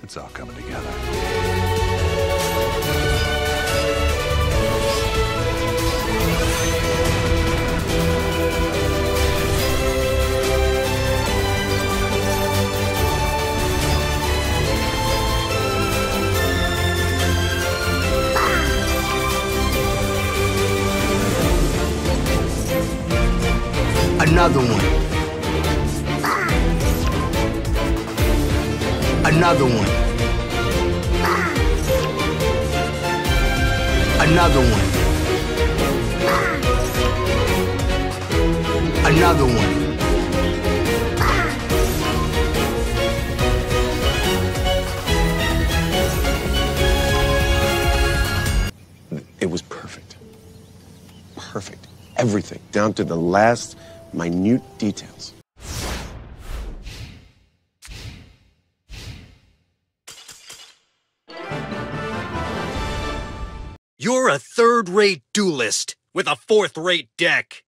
It's all coming together. Another one. Another one. Another one. Another one. It was perfect. Perfect. Everything, down to the last minute details. You're a third-rate duelist with a fourth-rate deck.